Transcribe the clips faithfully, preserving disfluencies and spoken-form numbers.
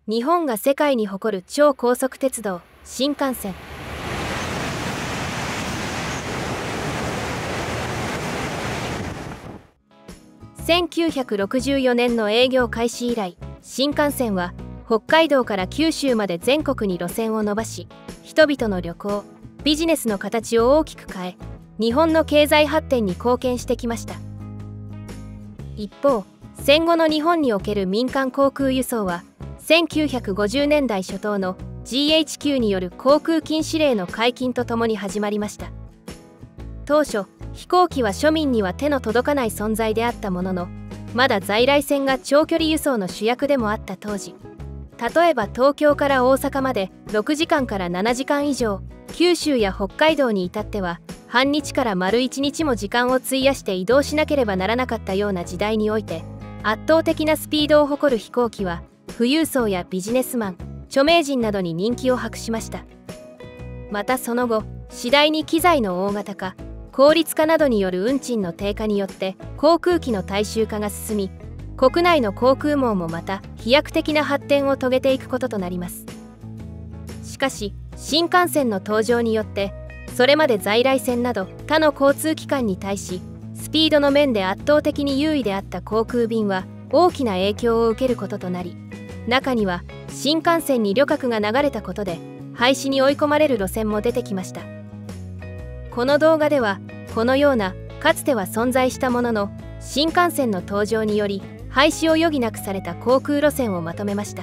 日本が世界に誇る超高速鉄道、新幹線。せんきゅうひゃくろくじゅうよねんの営業開始以来、新幹線は北海道から九州まで全国に路線を伸ばし、人々の旅行、ビジネスの形を大きく変え、日本の経済発展に貢献してきました。一方、戦後の日本における民間航空輸送は、せんきゅうひゃくごじゅうねんだい初頭の ジーエイチキュー による航空禁止令の解禁とともに始まりました。当初、飛行機は庶民には手の届かない存在であったものの、まだ在来線が長距離輸送の主役でもあった当時、例えば東京から大阪までろくじかんからななじかん以上、九州や北海道に至っては半日から丸いちにちも時間を費やして移動しなければならなかったような時代において、圧倒的なスピードを誇る飛行機は富裕層やビジネスマン、著名人などに人気を博しました。またその後、次第に機材の大型化、効率化などによる運賃の低下によって航空機の大衆化が進み、国内の航空網もまた飛躍的な発展を遂げていくこととなります。しかし新幹線の登場によって、それまで在来線など他の交通機関に対しスピードの面で圧倒的に優位であった航空便は大きな影響を受けることとなり、中には新幹線に旅客が流れたことで廃止に追い込まれる路線も出てきました。この動画ではこのようなかつては存在したものの新幹線の登場により廃止を余儀なくされた航空路線をまとめました。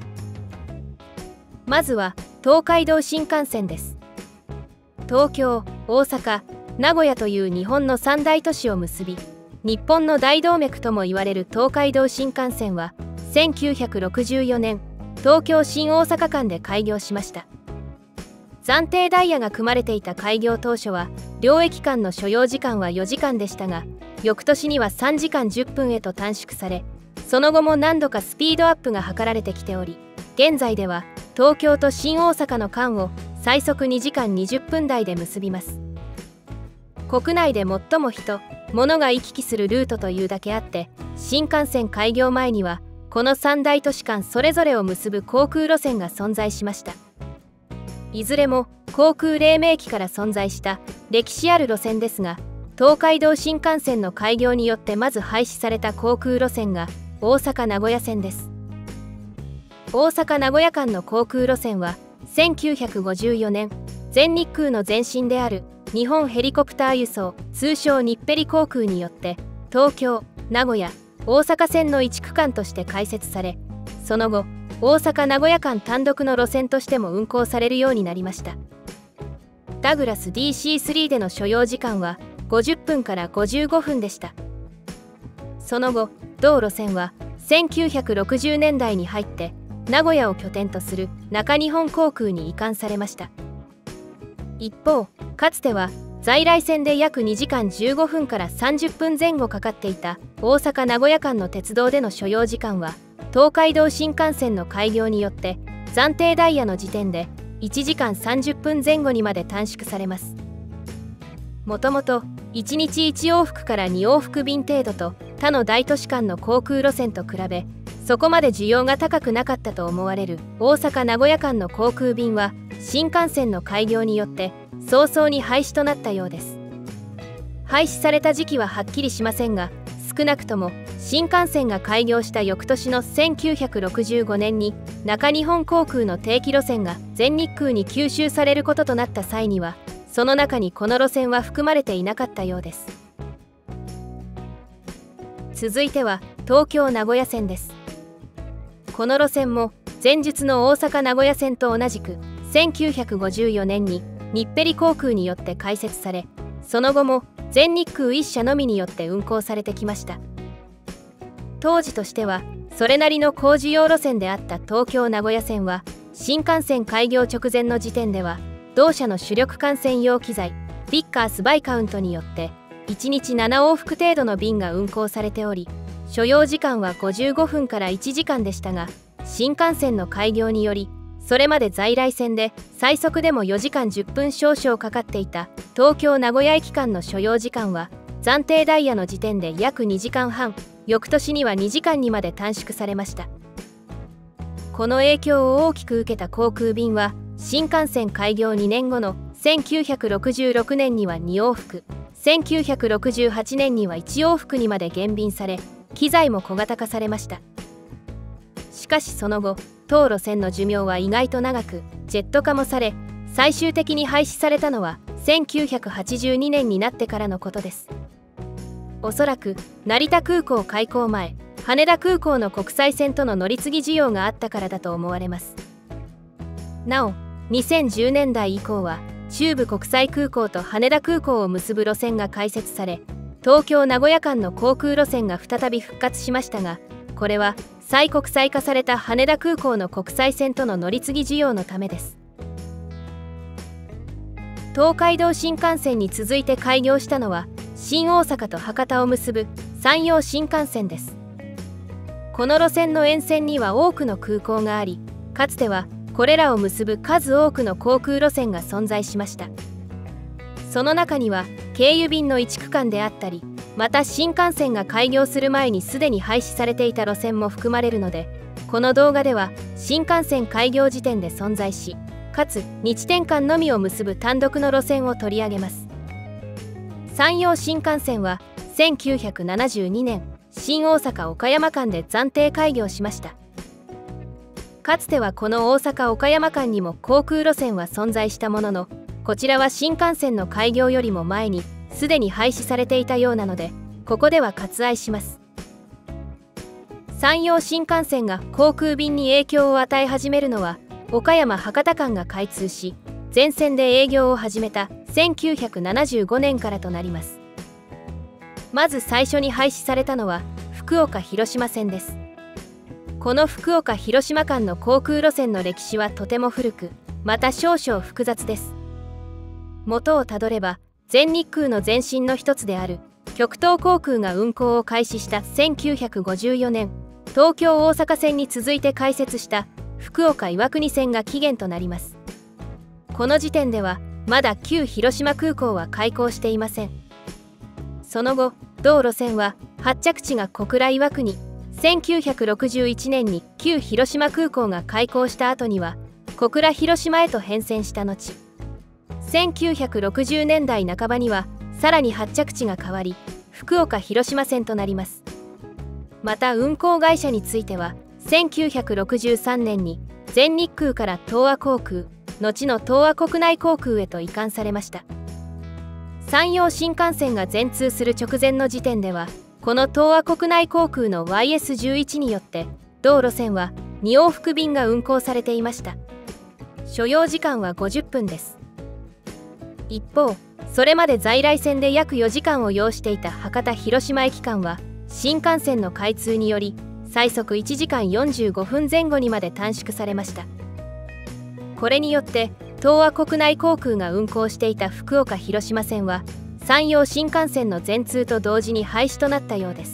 まずは東海道新幹線です。東京、大阪、名古屋という日本の三大都市を結び、日本の大動脈とも言われる東海道新幹線はせんきゅうひゃくろくじゅうよねん、東京新大阪間で開業しました。暫定ダイヤが組まれていた開業当初は両駅間の所要時間はよじかんでしたが、翌年にはさんじかんじゅっぷんへと短縮され、その後も何度かスピードアップが図られてきており、現在では東京と新大阪の間を最速にじかんにじゅっぷんだいで結びます。国内で最も人、物が行き来するルートというだけあって、新幹線開業前にはこの三大都市間それぞれを結ぶ航空路線が存在しました。いずれも航空黎明期から存在した歴史ある路線ですが、東海道新幹線の開業によってまず廃止された航空路線が大阪名古屋線です。大阪名古屋間の航空路線はせんきゅうひゃくごじゅうよねん、全日空の前身である日本ヘリコプター輸送、通称日ペリ航空によって東京、名古屋、大阪線の一区間として開設され、その後大阪名古屋間単独の路線としても運行されるようになりました。ダグラス ディーシースリー での所要時間はごじゅっぷんからごじゅうごふんでした。その後、同路線はせんきゅうひゃくろくじゅうねんだいに入って名古屋を拠点とする中日本航空に移管されました。一方、かつては在来線で約にじかんじゅうごふんからさんじゅっぷんぜん後かかっていた大阪名古屋間の鉄道での所要時間は東海道新幹線の開業によって暫定ダイヤの時点でいちじかんさんじゅっぷんぜん後にまで短縮されます。もともといちにちいち往復からに往復便程度と他の大都市間の航空路線と比べ、そこまで需要が高くなかったと思われる大阪名古屋間の航空便は新幹線の開業によって早々に廃止となったようです。廃止された時期ははっきりしませんが、少なくとも新幹線が開業した翌年のせんきゅうひゃくろくじゅうごねんに中日本航空の定期路線が全日空に吸収されることとなった際には、その中にこの路線は含まれていなかったようです。続いては東京名古屋線です。この路線も前述の大阪名古屋線と同じくせんきゅうひゃくごじゅうよねんに日ペリ航空によって開設され、その後も全日空いっ社のみによって運行されてきました。当時としてはそれなりの工事用路線であった東京名古屋線は、新幹線開業直前の時点では同社の主力艦専用機材ビッカースバイカウントによっていちにちなな往復程度の便が運行されており、所要時間はごじゅうごふんからいちじかんでしたが、新幹線の開業によりそれまで在来線で最速でもよじかんじゅっぷん少々かかっていた東京名古屋駅間の所要時間は暫定ダイヤの時点で約にじかんはん、翌年にはにじかんにまで短縮されました。 この影響を大きく受けた航空便は新幹線開業にねんごのせんきゅうひゃくろくじゅうろくねんにはに往復、せんきゅうひゃくろくじゅうはちねんにはいち往復にまで減便され、機材も小型化されました。しかしその後、当路線の寿命は意外と長く、ジェット化もされ、最終的に廃止されたのはせんきゅうひゃくはちじゅうにねんになってからのことです。おそらく成田空港開港前、羽田空港の国際線との乗り継ぎ需要があったからだと思われます。なお、にせんじゅうねんだい以降は中部国際空港と羽田空港を結ぶ路線が開設され、東京名古屋間の航空路線が再び復活しましたが、これは再国際化された羽田空港の国際線との乗り継ぎ需要のためです。東海道新幹線に続いて開業したのは新大阪と博多を結ぶ山陽新幹線です。この路線の沿線には多くの空港があり、かつてはこれらを結ぶ数多くの航空路線が存在しました。その中には経由便の一区間であったり、また新幹線が開業する前にすでに廃止されていた路線も含まれるので、この動画では新幹線開業時点で存在し、かつ日転間のみを結ぶ単独の路線を取り上げます。山陽新幹線はせんきゅうひゃくななじゅうにねん、新大阪岡山間で暫定開業しました。かつてはこの大阪岡山間にも航空路線は存在したものの、こちらは新幹線の開業よりも前にすでに廃止されていたようなので、ここでは割愛します。山陽新幹線が航空便に影響を与え始めるのは岡山博多間が開通し、全線で営業を始めたせんきゅうひゃくななじゅうごねんからとなります。まず最初に廃止されたのは福岡広島線です。この福岡広島間の航空路線の歴史はとても古く、また少々複雑です。元をたどれば全日空の前身の一つである極東航空が運航を開始したせんきゅうひゃくごじゅうよねん、東京大阪線に続いて開設した福岡岩国線が起源となります。この時点ではまだ旧広島空港は開港していません。その後、同路線は発着地が小倉岩国、せんきゅうひゃくろくじゅういちねんに旧広島空港が開港した後には小倉広島へと変遷した後、せんきゅうひゃくろくじゅうねんだいなかばにはさらに発着地が変わり福岡広島線となります。また運航会社についてはせんきゅうひゃくろくじゅうさんねんに全日空から東亜航空、後の東亜国内航空へと移管されました。山陽新幹線が全通する直前の時点ではこの東亜国内航空の ワイエスじゅういち によって同路線はに往復便が運航されていました。所要時間はごじゅっぷんです。一方、それまで在来線で約よじかんを要していた博多広島駅間は新幹線の開通により最速いちじかんよんじゅうごふんぜん後にまで短縮されました。これによって東亜国内航空が運航していた福岡広島線は山陽新幹線の全通と同時に廃止となったようです。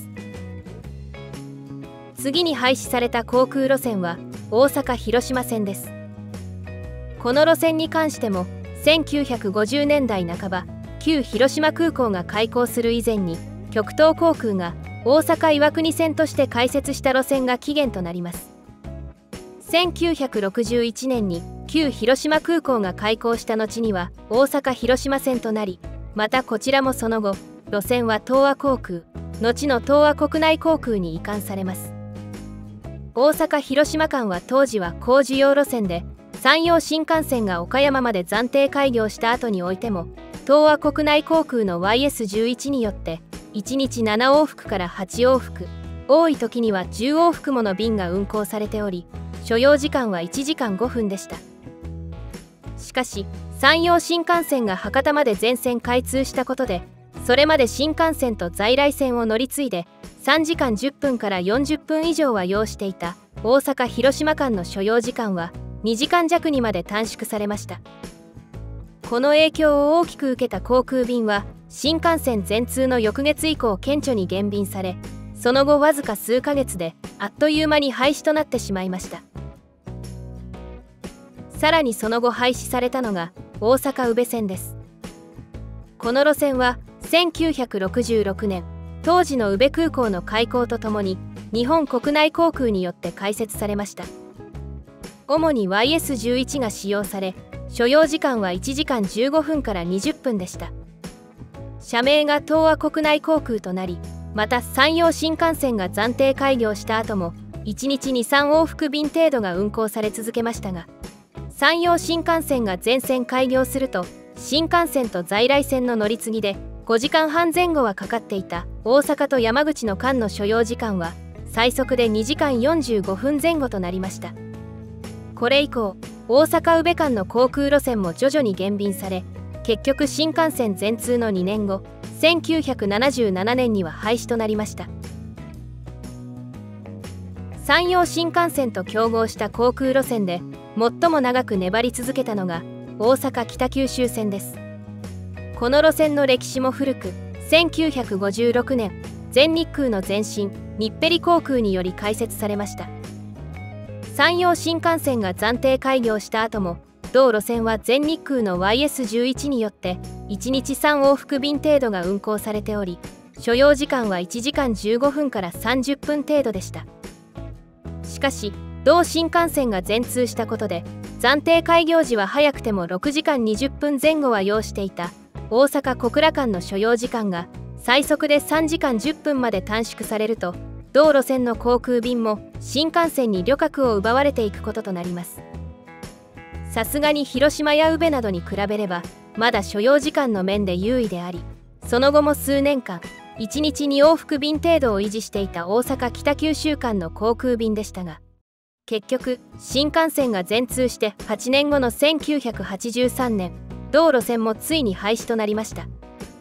次に廃止された航空路線は大阪広島線です。この路線に関してもせんきゅうひゃくごじゅうねんだいなかば、旧広島空港が開港する以前に極東航空が大阪岩国線として開設した路線が起源となります。せんきゅうひゃくろくじゅういちねんに旧広島空港が開港した後には大阪広島線となり、またこちらもその後路線は東亜航空、後の東亜国内航空に移管されます。大阪広島間は当時は高需要路線で、山陽新幹線が岡山まで暫定開業した後においても東亜国内航空の ワイエスじゅういち によっていちにちなな往復からはち往復、多い時にはじゅう往復もの便が運航されており、所要時間はいちじかんごふんでした。しかし山陽新幹線が博多まで全線開通したことで、それまで新幹線と在来線を乗り継いでさんじかんじゅっぷんからよんじゅっぷん以上は要していた大阪広島間の所要時間はにじかんじゃくにまで短縮されました。この影響を大きく受けた航空便は新幹線全通の翌月以降顕著に減便され、その後わずか数ヶ月であっという間に廃止となってしまいました。さらにその後廃止されたのが大阪宇部線です。この路線はせんきゅうひゃくろくじゅうろくねん、当時の宇部空港の開港とともに日本国内航空によって開設されました。 主に ワイエスじゅういち が使用され、所要時間はいちじかんじゅうごふんからにじゅっぷんでした。社名が東亜国内航空となり、また山陽新幹線が暫定開業した後もいちにちに、さん往復便程度が運行され続けましたが、山陽新幹線が全線開業すると、新幹線と在来線の乗り継ぎでごじかんはんぜん後はかかっていた大阪と山口の間の所要時間は最速でにじかんよんじゅうごふんぜん後となりました。これ以降、大阪宇部間の航空路線も徐々に減便され、結局新幹線全通のにねんご、せんきゅうひゃくななじゅうななねんには廃止となりました。山陽新幹線と競合した航空路線で最も長く粘り続けたのが大阪北九州線です。この路線の歴史も古く、せんきゅうひゃくごじゅうろくねん、全日空の前身日ペリ航空により開設されました。山陽新幹線が暫定開業した後も、同路線は全日空の ワイエスじゅういち によっていちにちさん往復便程度が運行されており、所要時間はいちじかんじゅうごふんからさんじゅっぷん程度でした。しかし、同新幹線が全通したことで、暫定開業時は早くてもろくじかんにじゅっぷんぜん後は要していた大阪小倉間の所要時間が最速でさんじかんじゅっぷんまで短縮されると、同路線の航空便も新幹線に旅客を奪われていくこととなります。さすがに広島や宇部などに比べればまだ所要時間の面で優位であり、その後も数年間いちにちに往復便程度を維持していた大阪北九州間の航空便でしたが、結局新幹線が全通してはちねんごのせんきゅうひゃくはちじゅうさんねん、同路線もついに廃止となりました。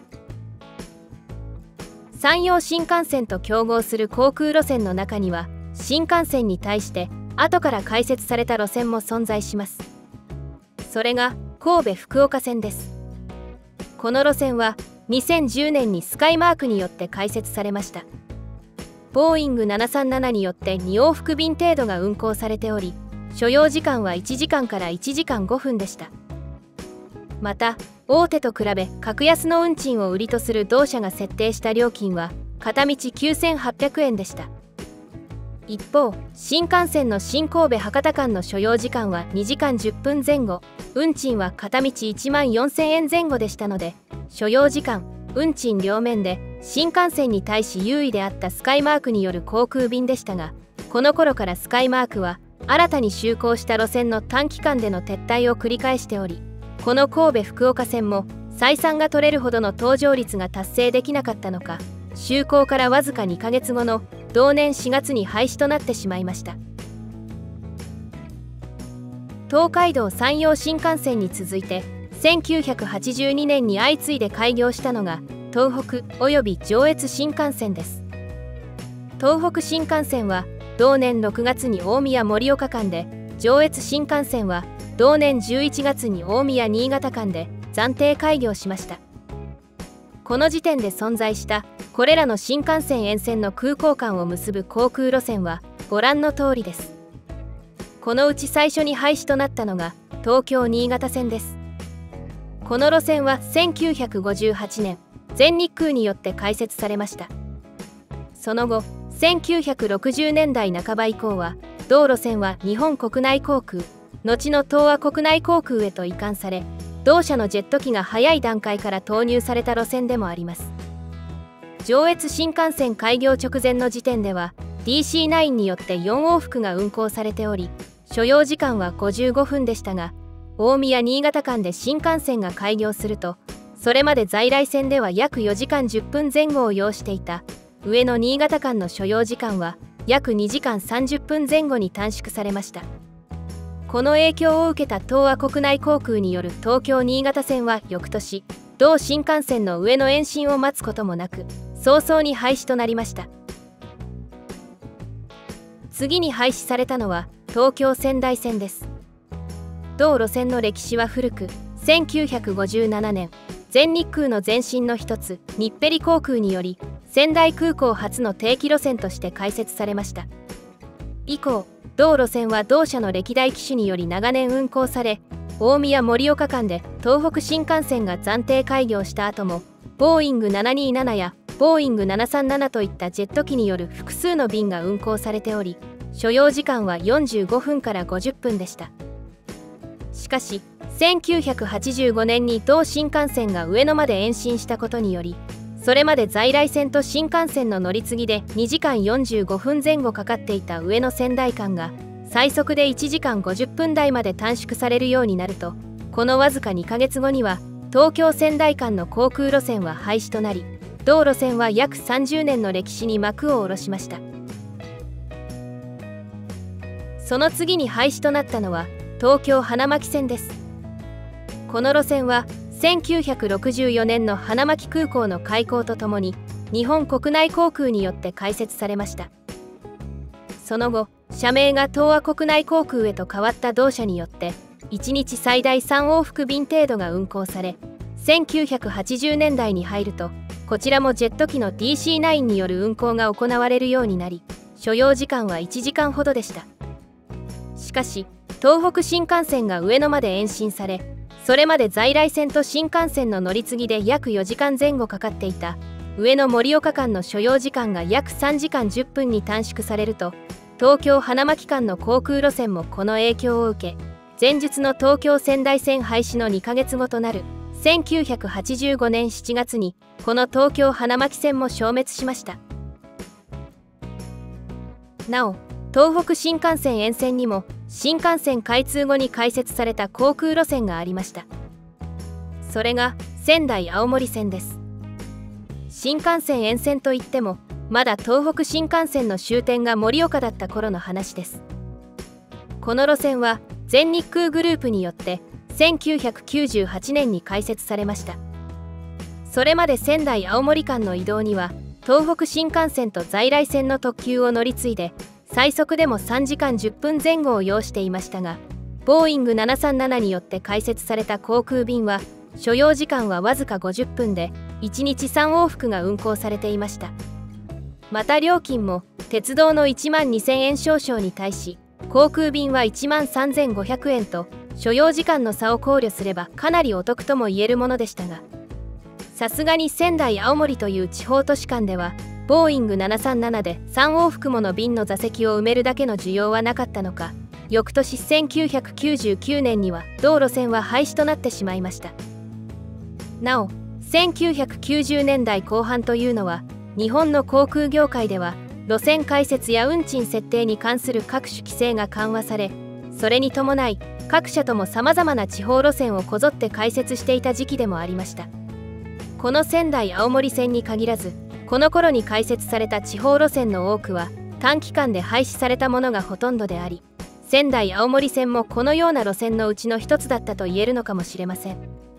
山陽新幹線と競合する航空路線の中には、新幹線に対して後から開設された路線も存在します。それが神戸福岡線です。この路線はにせんじゅうねんにスカイマークによって開設されました。ボーイングななさんななによってに往復便程度が運行されており、所要時間はいちじかんからいちじかんごふんでした。また、大手と比べ格安の運賃を売りとする同社が設定した料金は片道きゅうせんはっぴゃくえんでした。一方、新幹線の新神戸博多間の所要時間はにじかんじゅっぷんぜん後、運賃は片道いちまんよんせんえんぜん後でしたので、所要時間、運賃両面で新幹線に対し優位であったスカイマークによる航空便でしたが、この頃からスカイマークは新たに就航した路線の短期間での撤退を繰り返しており、この神戸福岡線も採算が取れるほどの搭乗率が達成できなかったのか、就航からわずかにかげつごの同年しがつに廃止となってしまいました。東海道山陽新幹線に続いてせんきゅうひゃくはちじゅうにねんに相次いで開業したのが東北および上越新幹線です。東北新幹線は同年ろくがつに大宮盛岡間で、上越新幹線は同年じゅういちがつに大宮新潟間で暫定開業しました。この時点で存在したこれらの新幹線沿線の空港間を結ぶ航空路線はご覧の通りです。このうち最初に廃止となったのが東京新潟線です。この路線はせんきゅうひゃくごじゅうはちねん、全日空によって開設されました。その後、せんきゅうひゃくろくじゅうねんだいなかば以降は、同路線は日本国内航空、後の東亜国内航空へと移管され、同社のジェット機が早い段階から投入された路線でもあります。上越新幹線開業直前の時点では ディーシーナイン によってよん往復が運行されており、所要時間はごじゅうごふんでしたが、大宮新潟間で新幹線が開業すると、それまで在来線では約よじかんじゅっぷんぜん後を要していた上野新潟間の所要時間は約にじかんさんじゅっぷんぜん後に短縮されました。この影響を受けた東亜国内航空による東京新潟線は翌年、同新幹線の上野延伸を待つこともなく、早々に廃止となりました。次に廃止されたのは東京仙台線です。同路線の歴史は古く、せんきゅうひゃくごじゅうななねん、全日空の前身の一つ日ペリ航空により仙台空港初の定期路線として開設されました。以降、同路線は同社の歴代機種により長年運行され、大宮盛岡間で東北新幹線が暫定開業した後も、ボーイングななにーななやボーイングななさんななといったジェット機による複数の便が運行されており、 所要時間はよんじゅうごふんからごじゅっぷんでした。しかしせんきゅうひゃくはちじゅうごねんに同新幹線が上野まで延伸したことにより、それまで在来線と新幹線の乗り継ぎでにじかんよんじゅうごふんぜん後かかっていた上野仙台間が最速でいちじかんごじゅっぷん台まで短縮されるようになると、このわずかにかげつごには東京仙台間の航空路線は廃止となり、同路線は約さんじゅうねんの歴史に幕を下ろしました。その次に廃止となったのは東京花巻線です。この路線はせんきゅうひゃくろくじゅうよねんの花巻空港の開港とともに日本国内航空によって開設されました。その後社名が東亜国内航空へと変わった同社によっていちにち最大さん往復便程度が運航され、せんきゅうひゃくはちじゅうねんだいに入るとこちらもジェット機の ディーシーナイン による運航が行われるようになり、所要時間はいちじかんほどでした。しかし東北新幹線が上野まで延伸され、それまで在来線と新幹線の乗り継ぎで約よじかんぜん後かかっていた上野盛岡間の所要時間が約さんじかんじゅっぷんに短縮されると、東京花巻間の航空路線もこの影響を受け、前述の東京仙台線廃止のにかげつごとなるせんきゅうひゃくはちじゅうごねんしちがつにこの東京花巻線も消滅しました。なお東北新幹線沿線にも新幹線開通後に開設された航空路線がありました。それが仙台青森線です。新幹線沿線といってもまだ東北新幹線の終点が盛岡だった頃の話です。この路線は全日空グループによってせんきゅうひゃくきゅうじゅうはちねんに開設されました。それまで仙台青森間の移動には東北新幹線と在来線の特急を乗り継いで最速でもさんじかんじゅっぷんぜん後を要していましたが、ボーイングななさんななによって開設された航空便は所要時間はわずかごじゅっぷんでいちにちさん往復が運航されていました。また料金も鉄道のいちまんにせんえん少々に対し航空便はいちまんさんぜんごひゃくえんと所要時間の差を考慮すればかなりお得とも言えるものでしたが、さすがに仙台青森という地方都市間ではボーイングななさんななでさん往復もの便の座席を埋めるだけの需要はなかったのか、翌年せんきゅうひゃくきゅうじゅうきゅうねんには同路線は廃止となってしまいました。なおせんきゅうひゃくきゅうじゅうねんだいこう半というのは日本の航空業界では路線開設や運賃設定に関する各種規制が緩和され、それに伴い各社ともさまざまな地方路線をこぞって開設していた時期でもありました。この仙台青森線に限らずこの頃に開設された地方路線の多くは短期間で廃止されたものがほとんどであり、仙台青森線もこのような路線のうちの一つだったと言えるのかもしれません。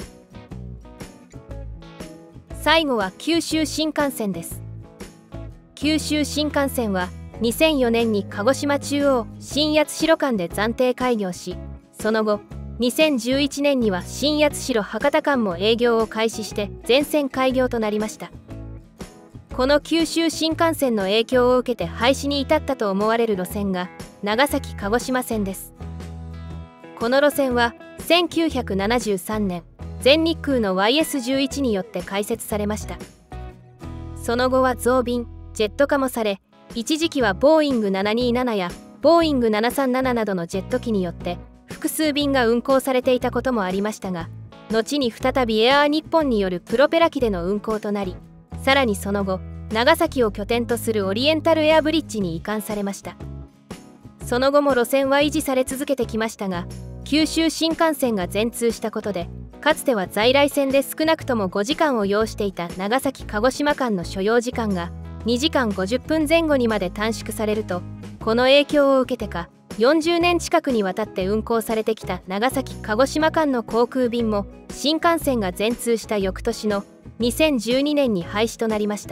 最後は九州新幹線です。九州新幹線はにせんよねんに鹿児島中央新八代間で暫定開業し、その後にせんじゅういちねんには新八代博多間も営業を開始して全線開業となりました。この九州新幹線の影響を受けて廃止に至ったと思われる路線が長崎鹿児島線です。この路線はせんきゅうひゃくななじゅうさんねん全日空の ワイエスじゅういち によって開設されました。その後は増便ジェット化もされ、一時期はボーイングななにーななやボーイングななさんなななどのジェット機によって複数便が運航されていたこともありましたが、後に再びエアー日本によるプロペラ機での運航となり、さらにその後長崎を拠点とするオリエンタルエアブリッジに移管されました。その後も路線は維持され続けてきましたが、九州新幹線が全通したことでかつては在来線で少なくともごじかんを要していた長崎鹿児島間の所要時間がにじかんごじゅっぷんぜん後にまで短縮されると、この影響を受けてかよんじゅうねん近くにわたって運航されてきた長崎鹿児島間の航空便も新幹線が全通した翌年のにせんじゅうにねんに廃止となりました。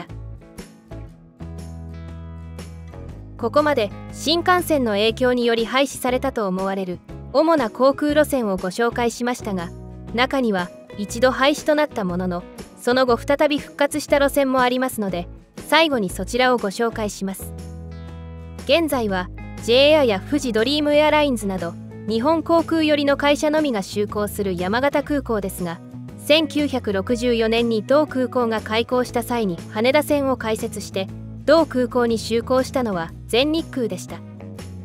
ここまで新幹線の影響により廃止されたと思われる主な航空路線をご紹介しましたが、中には一度廃止となったもののその後再び復活した路線もありますので、最後にそちらをご紹介します。現在は ジェイエー エアや富士ドリームエアラインズなど日本航空寄りの会社のみが就航する山形空港ですが、せんきゅうひゃくろくじゅうよねんに同空港が開港した際に羽田線を開設して同空港に就航したのは全日空でした。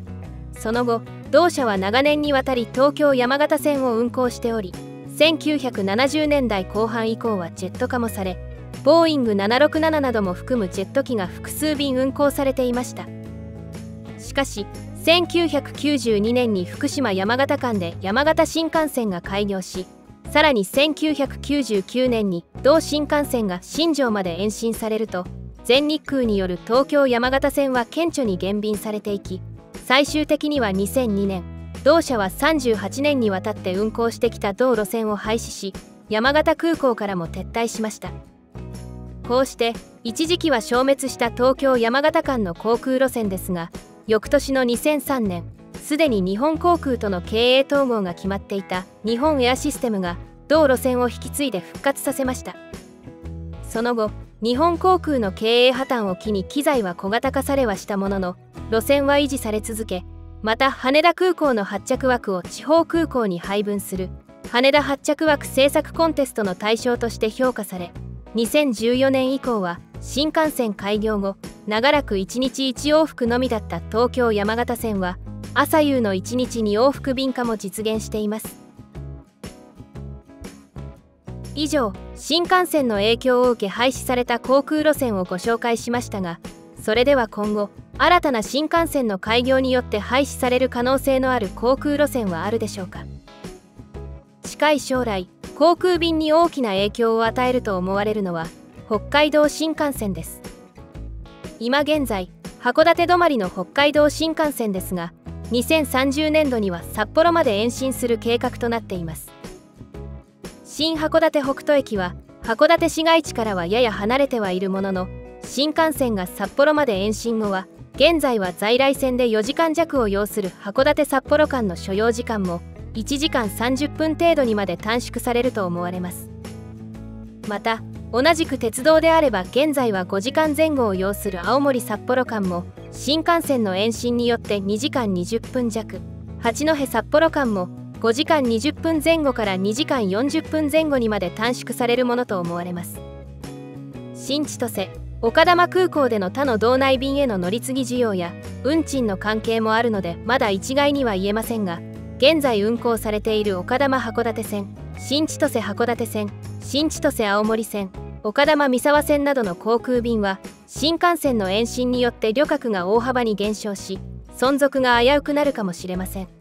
その後同社は長年にわたり東京山形線を運行しており、せんきゅうひゃくななじゅうねんだいこう半以降はジェット化もされ、ボーイングななろくなななども含むジェット機が複数便運航されていました。しかしせんきゅうひゃくきゅうじゅうにねんに福島山形間で山形新幹線が開業し、さらにせんきゅうひゃくきゅうじゅうきゅうねんに同新幹線が新庄まで延伸されると、全日空による東京山形線は顕著に減便されていき、最終的にはにせんにねん、同社はさんじゅうはちねんにわたって運行してきた同路線を廃止し、山形空港からも撤退しました。こうして一時期は消滅した東京山形間の航空路線ですが、翌年のにせんさんねん、すでに日本航空との経営統合が決まっていた日本エアシステムが同路線を引き継いで復活させました。その後日本航空の経営破綻を機に機材は小型化されはしたものの、路線は維持され続け、また羽田空港の発着枠を地方空港に配分する羽田発着枠製作コンテストの対象として評価され、にせんじゅうよねん以降は新幹線開業後長らくいちにちいち往復のみだった東京山形線は朝夕のいちにちに往復便化も実現しています。以上、新幹線の影響を受け廃止された航空路線をご紹介しましたが、それでは今後新たな新幹線の開業によって廃止される可能性のある航空路線はあるでしょうか。近い将来航空便に大きな影響を与えると思われるのは北海道新幹線です。今現在函館止まりの北海道新幹線ですが、にせんさんじゅうねんどには札幌まで延伸する計画となっています。新函館北斗駅は函館市街地からはやや離れてはいるものの、新幹線が札幌まで延伸後は現在は在来線でよじかんじゃくを要する函館札幌間の所要時間もいちじかんさんじゅっぷん程度にまで短縮されると思われます。また同じく鉄道であれば現在はごじかんぜん後を要する青森札幌間も新幹線の延伸によってにじかんにじゅっぷんじゃく、八戸札幌間もごじかんにじゅっぷんぜん後からにじかんよんじゅっぷんぜん後にまで短縮されるものと思われます。新千歳、丘珠空港での他の道内便への乗り継ぎ需要や運賃の関係もあるのでまだ一概には言えませんが、現在運行されている丘珠函館線、新千歳函館線、新千歳青森線、丘珠三沢線などの航空便は新幹線の延伸によって旅客が大幅に減少し、存続が危うくなるかもしれません。